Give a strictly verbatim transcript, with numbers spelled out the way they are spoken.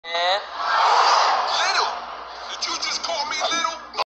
man. Little? Did you just call me little?